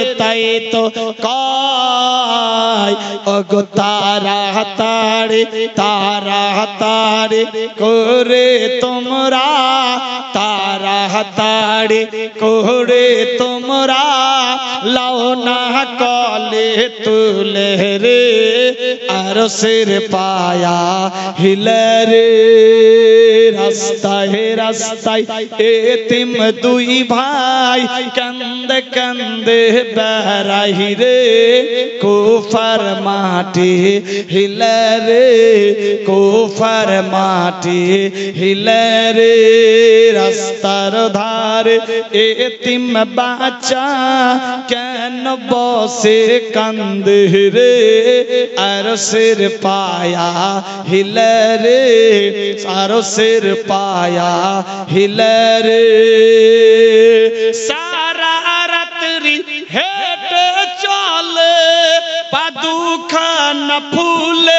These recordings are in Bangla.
তাই তো কয় ওগো তাড়াতাড়ি তাড়াতাড়ি করে তোমরা তাড়াতাড়ি করে তোমরা লাও না কলে তুলে রে আরশের পায়া হিলে রে রাস্তায় রাস্তায় এতিম দুই ভাই কান্দে কান্দে বেড়াই রে কুফার মাটি হিলে রে কুফার মাটি হিলে রে রাস্তার ধারে এতিম বাচ্চা কেন বসে কান্দে রে আরশের পায়া হিলে রে আরশের পায়া হিলে রে সারা রাত্রি হেঁটে চলে পা দুখানা ফুলে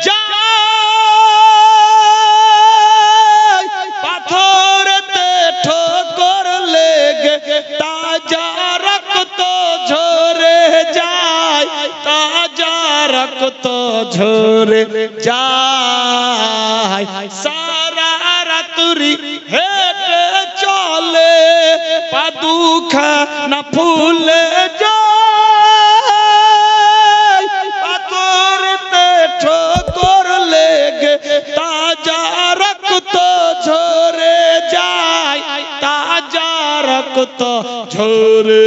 যায় পাথরেতে ঠোকর লেগে তাজা রক্ত ঝরে যায় তাজা রক্ত ঝরে যায় সারা রাত্রি হেঁটে চলে পা দুখানা ফুলে যায় পাথরেতে ঠোকর লেগে তাজা রক্ত ঝরে যায় তাজা রক্ত ঝরে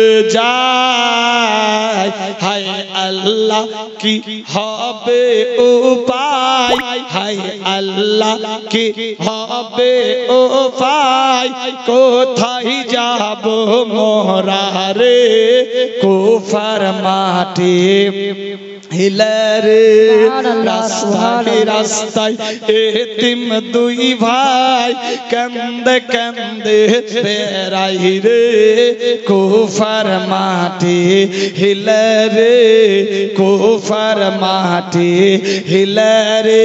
যায় হায় আল্লাহ কি হবে উপায় হায় আল্লাহ কি হবে উপায় কোথায় যাব মোরা রে কুফার মাটি হিলে রে রাস্তায় রাস্তায় এতিম দুই ভাই কান্দে কান্দে বেড়াই রে কুফার মাটি হিলে রে কুফার মাটি হিলে রে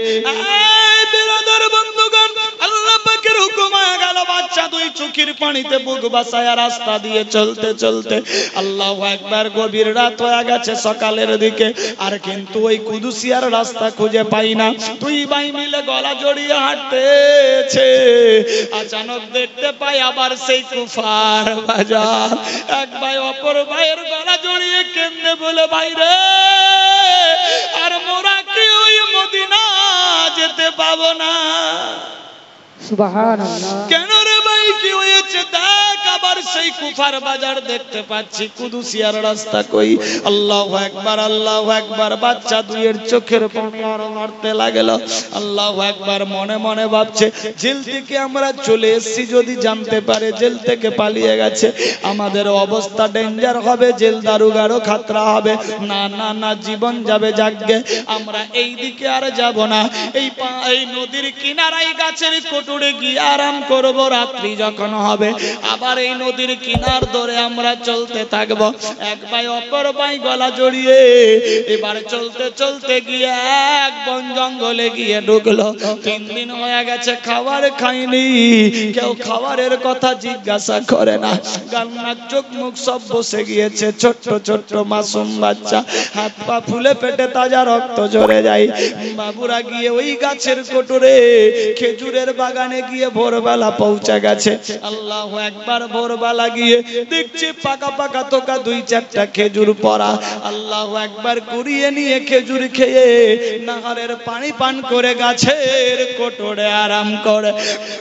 চোখের পানিতে বুক বাসায়া রাস্তা দিয়ে চলতে চলতে আল্লাহু আকবার গভীর রাত হয়ে গেছে সকালের দিকে আর কিন্তু ওই কুদুসিয়ার রাস্তা খুঁজে পাই না দুই ভাই মিলে গলা জড়িয়ে হাঁটতেছে আচানক দেখতে পাই আবার সেই কুফার বাজার এক ভাই অপর ভাইয়ের গলা জড়িয়ে কেঁদে বলে ভাই রে আর মোরা কি ওই মদিনা যেতে পাবো না সুবহানাল্লাহ কেন রে ভাই কি হয়েছে দেখ আবার সেই কুফার বাজার দেখতে পাচ্ছি কুদুসিয়ার রাস্তা কই আল্লাহু আকবার বাচ্চা দুইয়ের চোখের পানি আর মারতে লাগলো আল্লাহু আকবার মনে মনে ভাবছে জেল থেকে আমরা চলে এসেছি যদি জানতে পারে জেল থেকে পালিয়ে গেছে আমাদের অবস্থা ডেঞ্জার হবে জেল দারোগারও খাতরা হবে না না না জীবন যাবে যাকগে আমরা এই দিকে আর যাব না এই নদীর কিনারায় গাছের কোটরে গিয়ে আরাম করব রাত্রি যখন হবে আবার এই নদীর কিনার ধরে আমরা চলতে থাকবো এক ভাই অপর ভাই গলা জড়িয়ে এবার চলতে চলতে গিয়ে এক বন জঙ্গলে গিয়ে ঢুকলো 3 দিন হয়ে গেছে খাবার খাইনি কেউ খাবারের কথা জিজ্ঞাসা করে না গান্নার চোখ মুখ সব বসে গিয়েছে ছোট্ট ছোট্ট মাসুম বাচ্চা হাত পা ফুলে পেটে তাজা রক্ত ঝরে যায় বাবুরা গিয়ে ওই গাছের কোটরে খেজুরের বাগানে গিয়ে ভোরবেলা পৌঁছে গেছে আল্লাহু আকবার ভোরবেলা গিয়ে দেখছে পাকা পাকা তোকা 2-4টা খেজুর পড়া আল্লাহু আকবার কুড়িয়ে নিয়ে খেজুর খেয়ে নাহারের পানি পান করে গাছের কোটরে আরাম করে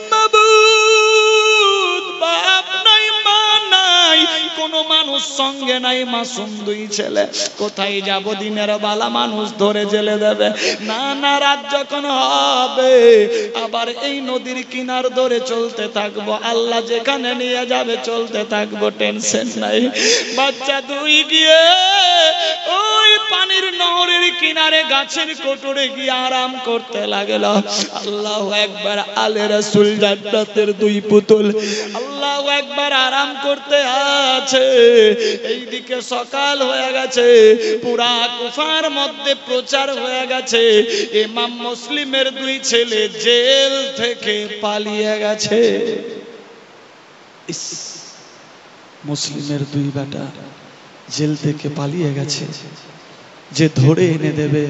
মাবুদ বাপ নাই মা নাই কোনো মানুষ সঙ্গে নাই মাসুম দুই ছেলে কোথায় যাব দিনের বেলা মানুষ ধরে জেলে দেবে না না রাত যখন হবে আবার এই নদীর কিনার ধরে চলতে থাকবো আল্লাহ যেখানে নিয়ে যাবে চলতে থাকবো টেনশন নাই বাচ্চা দুই গিয়ে ওই পানির নহরের কিনারে গাছের কোটরে গিয়ে আরাম করতে লাগলো আল্লাহু আকবার আলে রাসূল জান্নাতের 2 পুতুল আল্লাহু আকবার আরাম করতে আছে এইদিকে সকাল হয়ে গেছে পুরা কুফার মধ্যে প্রচার হয়ে গেছে ইমাম মুসলিমের 2 ছেলে জেল থেকে পালিয়ে গেছে মুসলিমের 2 বেটা জেল থেকে পালিয়ে গেছে, যে ধরে এনে দেবে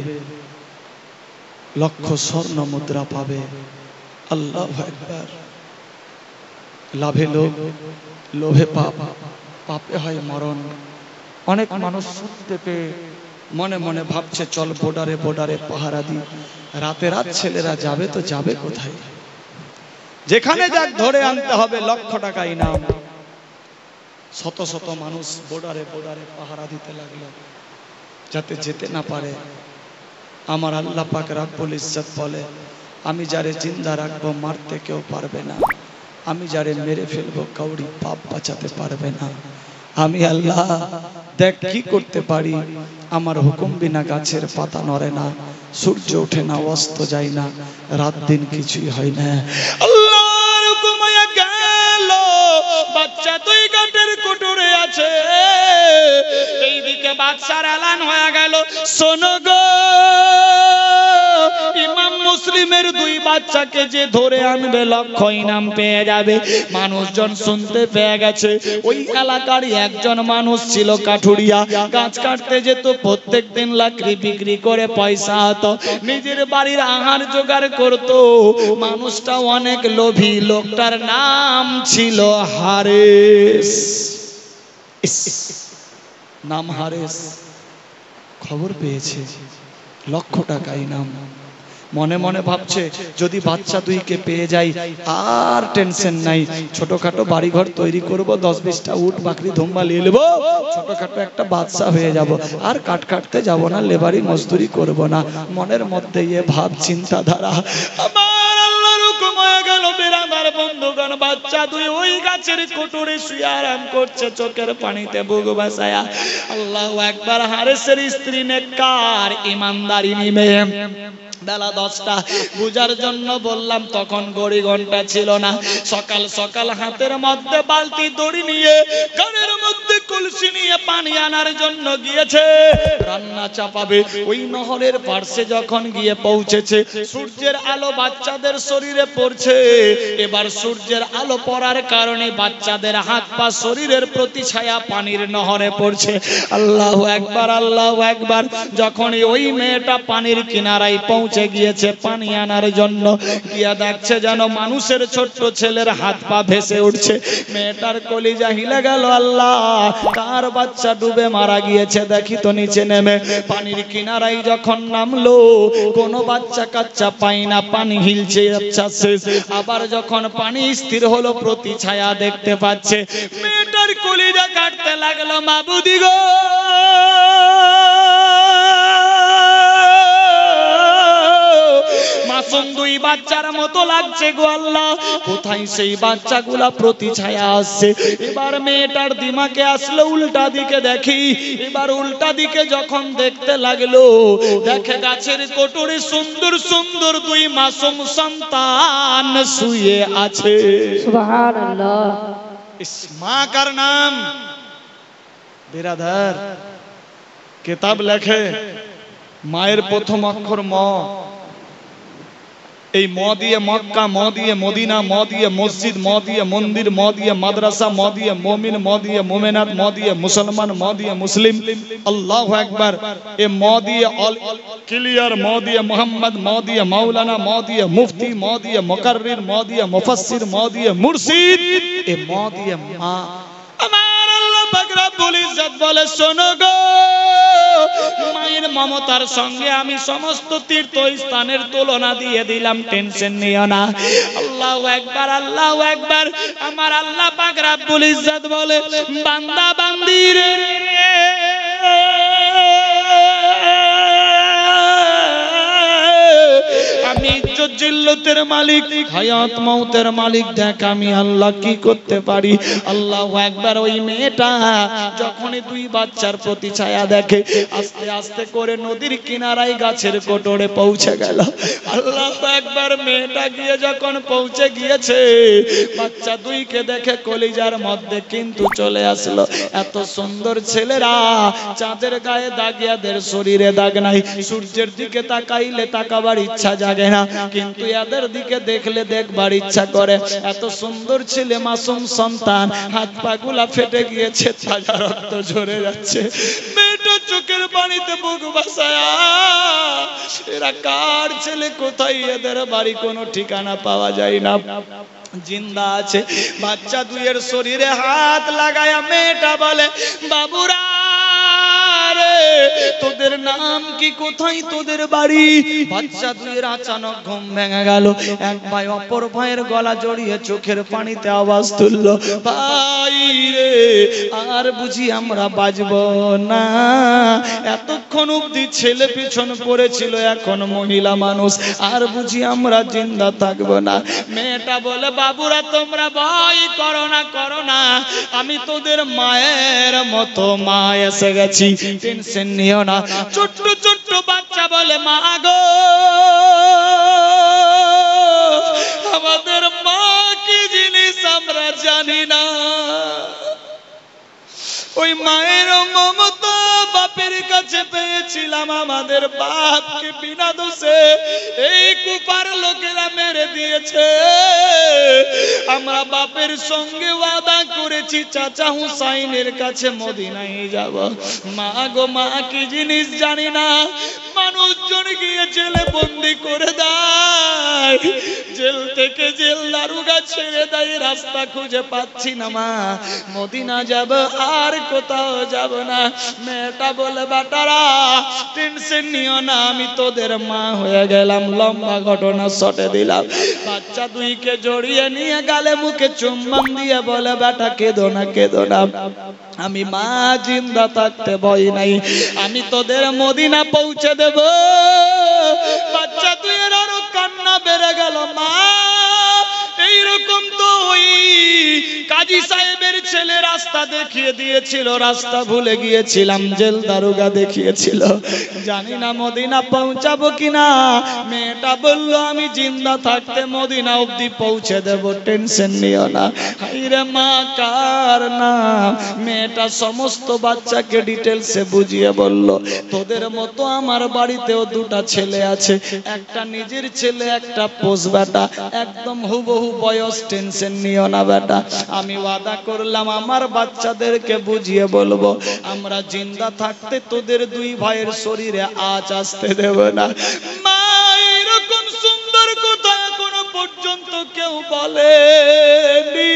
লক্ষ স্বর্ণ মুদ্রা পাবে। আল্লাহু আকবার। লাভে লোভ, লোভে পাপ, পাপে হয় মরণ। অনেক মানুষ শুনতে পেয়ে মনে মনে ভাবছে চল বর্ডারে বর্ডারে পাহারা দিই। রাতে রাত ছেলেরা যাবে তো যাবে কোথায়? যেখানে যাক ধরে আনতে হবে, লক্ষ টাকা ইনাম। শত শত মানুষ বর্ডারে বর্ডারে পাহারা দিতে লাগলো যাতে যেতে না পারে। আমার আল্লাহ পাক রব্বুল ইজ্জত বলে, আমি যারে জিন্দা রাখবো মারতে কেউ পারবে না, আমি যারে মেরে ফেলবো কাউরি পাপ বাঁচাতে পারবে না। আমি আল্লাহ দেখ কি করতে পারি, আমার হুকুম বিনা গাছের পাতা নড়ে না, সূর্য ওঠে না, অস্ত যায় না, রাত দিন কিছুই হয় না। আল্লাহর হুকুম হয়ে গেল, বাচ্চা দুই কাঠের কুটুরে আছে। এইদিকে বাদশার এলান হয়ে গেল, শোনো গো, ইমাম মুসলিমের দুই বাচ্চাকে যে ধরে আনবে লক্ষ ইনাম পেয়ে যাবে। মানুষজন শুনতে পেয়ে গেছে। ওই এলাকার একজন মানুষ ছিল কাঠুরিয়া, গাছ কাটতে যেত, প্রত্যেক দিন লাকড়ি বিক্রি করে পয়সা হতো, নিজের বাড়ির আহার জোগাড় করত। মানুষটা অনেক লোভী, লোকটার নাম ছিল হারেস। নাম হারেস। খবর পেয়েছে লক্ষ টাকা ইনাম। মনে মনে ভাবছে যদি বাচ্চা দুইকে পেয়ে যাই আর টেনশন নাই, ছোটখাটো বাড়িঘর তৈরি করব, 10-20টা উট বাকরি ধুম্বা নিয়ে নেবো, ছোটখাটো একটা বাচ্চা হয়ে যাব, আর কাট কাটতে যাব না, লেবারি মজদুরি করব না। মনের মধ্যে এ ভাব চিন্তাধারা। আমার আল্লাহর হুকুম হয়ে গেল, বেরাদার বন্ধুগণ, বাচ্চা দুই ওই গাছের কুটুরে শুয়ে আরাম করছে, চোখের পানিতে বুক ভাসায়া। আল্লাহু আকবার। হারেসের স্ত্রী নেককার, ইমানদারি নিমে। বেলা 10টা, পূজার জন্য বললাম, তখন ঘড়ি ঘন্টা ছিল না। সকাল সকাল হাতের মধ্যে বালতি দড়ি নিয়ে, কানের মধ্যে কলসি নিয়ে পানি আনার জন্য গিয়েছে, রান্না চাপাবে। ওই নহরের পার্শ্বে যখন গিয়ে পৌঁছেছে, সূর্যের আলো বাচ্চাদের শরীরে পড়ছে। এবার সূর্যের আলো পড়ার কারণে বাচ্চাদের হাত পা শরীরের প্রতি ছায়া পানির নহরে পড়ছে। আল্লাহু আকবার, আল্লাহু আকবার। যখন ওই মেয়েটা পানির কিনারায় পৌঁছে গিয়েছে পানি আনার জন্য, গিয়া দেখছে যেন মানুষের ছোট্ট ছেলের হাত পা ভেসে উঠছে। মেয়েটার কলিজা হিলে গেল। আল্লাহ, কার বাচ্চা ডুবে মারা গিয়েছে দেখি তো। নিচে নেমে পানির কিনারায় যখন নামলো, কোনো বাচ্চা কাচ্চা পাই না, পানি হিলছে, আচ্ছা শেষ। আবার যখন পানি স্থির হলো, প্রতি ছায়া দেখতে পাচ্ছে। মেয়েটার কলিজা কাটতে লাগলো, মাবুদি গো, মাসুম দুই বাচ্চার মতো লাগছে গো আল্লাহ, কোথায় সেই বাচ্চাগুলা প্রতি ছায়া আসছে। এবার মেয়েটার দিমাগে আসলো উল্টা দিকে দেখি। এবার উল্টা দিকে যখন দেখতে লাগলো, দেখে গাছের কোটরে সুন্দর সুন্দর দুই মাসুম সন্তান শুয়ে আছে। সুবহানাল্লাহ। ইস মা কার নাম? বিরাদার কিতাব লেখে, মায়ের প্রথম অক্ষর ম। এই ম দিয়ে মক্কা, ম দিয়ে মদিনা, ম দিয়ে মসজিদ, ম দিয়ে মন্দির, ম দিয়ে মাদ্রাসা, ম দিয়ে মুমিন, ম দিয়ে মুমিনাত, ম দিয়ে মুসলমান, ম দিয়ে মুসলিম। আল্লাহু আকবার। এ ম দিয়ে অল ক্লিয়ার, ম দিয়ে মুহাম্মদ, ম দিয়ে মাওলানা, ম দিয়ে মুফতি, ম দিয়ে মুকাররির, ম দিয়ে মুফাসসির, ম দিয়ে মুর্শিদ। এ ম দিয়ে মা। আমার আল্লাহ পাক রব্বুল ইজ্জত বলে, শোনো গো, মায়ের মমতার সঙ্গে আমি সমস্ত তীর্থস্থানের তুলনা দিয়ে দিলাম, টেনশন নিও না। আল্লাহু আকবার, আল্লাহু আকবার। আমার আল্লাহ পাক রব্বুল ইজ্জত বলে, বান্দা বান্দিরে, আমি ইজ্জত জিল্লতের মালিক, হায়াত মউতের মালিক, দেখ আমি আল্লাহ কি করতে পারি। আল্লাহু আকবার। ওই মেয়েটা যখনই দুই বাচ্চার প্রতি ছায়া দেখে, আস্তে আস্তে করে নদীর কিনারায় গাছের কোটরে পৌঁছে গেল। আল্লাহু আকবার। মেয়েটা গিয়ে যখন পৌঁছে গিয়েছে, বাচ্চা দুইকে দেখে কলিজার মধ্যে কিন্তু চলে আসলো। এত সুন্দর ছেলেরা, চাঁদের গায়ে দাগিয়াদের শরীরে দাগ নাই, সূর্যের দিকে তাকাইলে তাকাবার ইচ্ছা জাগে না, কিন্তু কিন্তু এদের দিকে দেখলে দেখবার ইচ্ছা করে। এত সুন্দর ছেলে, মাসুম সন্তান, হাত পা গুলা ফেটে গিয়েছে, তাজা রক্ত ঝরে যাচ্ছে, মেয়েটা চোখের পানিতে বুক ভাসায়া, এরা কার ছেলে, কোথায় এদের বাড়ি, কোনো ঠিকানা পাওয়া যায় না। জিন্দা আছে। বাচ্চা দুইয়ের শরীরে হাত লাগায়া মেয়েটা বলে, বাবুরা রে, তোদের নাম কি, কোথায় তোদের বাড়ি? বাচ্চা দুইয়ের আচানক ঘুম ভেঙে গেল। এক ভাই অপর ভাইয়ের গলা জড়িয়ে চোখের পানিতে আওয়াজ তুললো, ভাই রে, আর বুঝি আমরা বাঁচব না? এতক্ষণ অব্দি ছেলে পিছন পড়েছিল, এখন মহিলা মানুষ, আর বুঝি আমরা জিন্দা থাকবো না? মেয়েটা বলে, বাবুরা তোমরা ভয় করো না, করো না, আমি তোদের মায়ের মতো, মা এসে গেছি, টেনশন নিও না। ছোট্ট ছোট্ট বাচ্চা বলে, মা গো, আমাদের মা কি জিনিস আমরা জানি না। ওই মায়ের মমতা বাপের কাছে পেয়েছিলাম, আমাদের বাপকে বিনা দোষে এই কুপার লোকেরা মেরে দিয়েছে। আমরা বাপের সঙ্গে ওয়াদা করেছি চাচা হুসাইনের কাছে মদিনায় যাব। মা গো, মা কি জিনিস জানি না। মানুষজন গিয়ে জেলে বন্দি করে দেয়, জেল থেকে জেল দারোগা ছেড়ে দেয়, রাস্তা খুঁজে পাচ্ছি না মা, মদিনা যাব, আর কোথাও যাব না। মেয়েটা বলে, বাটারা টেনশন নিও না, আমি তোদের মা হয়ে গেলাম। লম্বা ঘটনা শটে দিলাম। বাচ্চা দুইকে জড়িয়ে নিয়ে গালে মুখে চুম্বন দিয়ে বলে, বেটা কেঁদো না, কেঁদো না, আমি মা জিন্দা থাকতে ভয় নাই, আমি তোদের মদিনা পৌঁছে দেব। বাচ্চা দুইয়ের আরো কান্না বেড়ে গেল। মা, এইরকম তো ওই কাজী সাহেবের ছেলে রাস্তা দেখিয়ে দিয়েছিল, রাস্তা ভুলে গিয়েছিলাম, জেল দারোগা দেখিয়েছিল, জানি না মদিনা পৌঁছাবো কিনা। মেয়েটা বলল, আমি জিন্দা থাকতে মদিনা অবধি পৌঁছে দেব, টেনশন নিও না। হাইরে মা কার নাম? মেয়েটা সমস্ত বাচ্চাকে ডিটেলসে বুঝিয়ে বলল, তোদের মতো আমার বাড়িতেও দুটা ছেলে আছে, একটা নিজের ছেলে, একটা পোষ বেটা, একদম হুবহু বয়স, টেনশন নিও না বেটা। আমি ওয়াদা করলাম আমার বাচ্চাদেরকে বুঝিয়ে বলবো, আমরা জিন্দা থাকতে তোদের দুই ভাইয়ের শরীরে আঁচ আসতে দেব না। মা এরকম সুন্দর কথা এখনো পর্যন্ত কেউ বলেনি।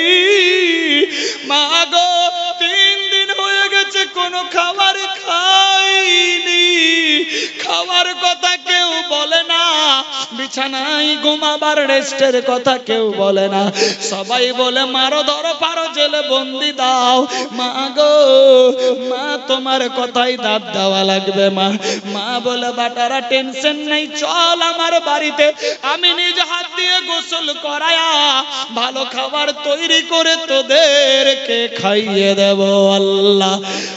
মা গো, 3 দিন হয়ে গেছে কোনো খাবার খাইনি, খাওয়ার কথা কেউ বলে না, বিছানায় ঘুমাবার রেস্টের কথা কেউ বলে না, সবাই বলে মারো, ধরো, পারো, জেলে বন্দি দাও। মা গো, মা তোমার কথাই দাঁত দেওয়া লাগবে। মা মা বলে, বাটারা টেনশন নেই, চল আমার বাড়িতে, আমি নিজ হাত দিয়ে গোসল করায়া ভালো খাবার তৈরি করে তোদেরকে খাইয়ে দেব। আল্লাহ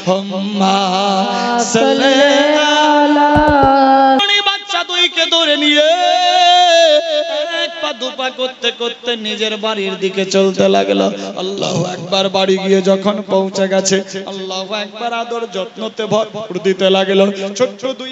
বাচ্চা দুইকে ধরে নিয়ে এক পা দুপা করতে করতে নিজের বাড়ির দিকে চলতে লাগলো। আল্লাহু আকবার। বাড়ি গিয়ে যখন পৌঁছে গেছে, আল্লাহু আকবার আদর যত্নতে ভরপুর দিতে লাগলো। ছোট্ট দুই